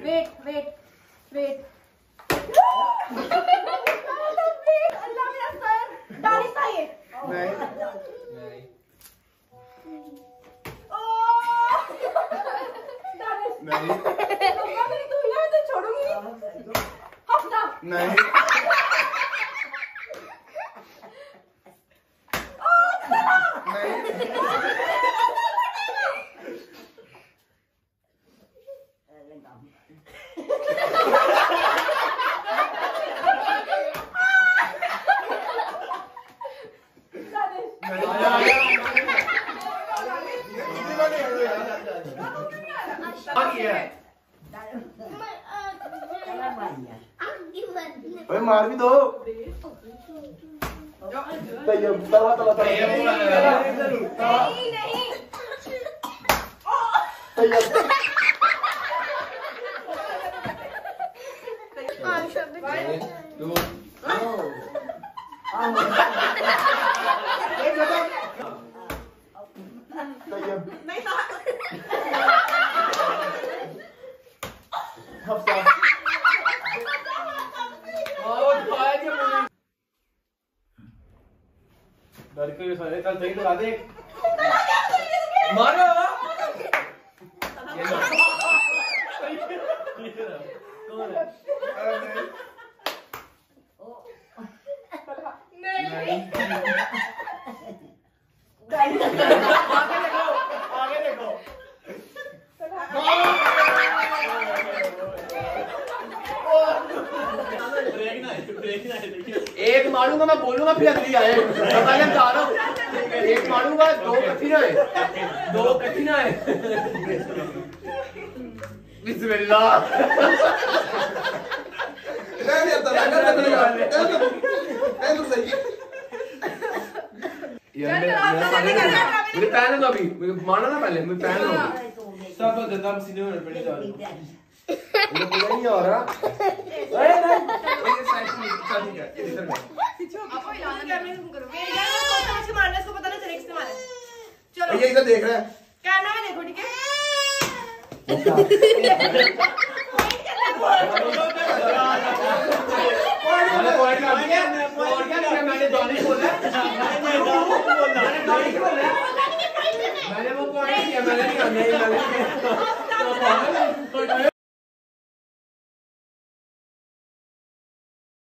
wait wait wait अल्लाह मेरा sir Danish था ये नहीं नहीं अम्मा मेरी तू यार तो छोड़ूंगी हफ्ता नहीं मार भी दो तला तला तला नहीं नहीं सारे कल सही लगा दे मारो एक मारूंगा मैं बोलूंगा फिर अगली आए मैं जा रहा हूँ एक मारूंगा दो कठी ना है बिस्मिल्लाह मुझे पहले दो अभी मुझे मारना था पहले मुझे पहले दो सब गंदा सीने में पड़े जा रहे मुझे पूरा नहीं हो रहा अरे नहीं ये साइड में चल ठीक है इधर में आपको इलाज करने तुम करो मेरे यार मैं कौन सा मछली मारना है इसको पता नहीं चले किसने मारा है चलो ये इधर देख रहा है कैमरा में देखो ठीक है मैंने दानिश बोला मैंने वो पॉइंट किया मैंने नहीं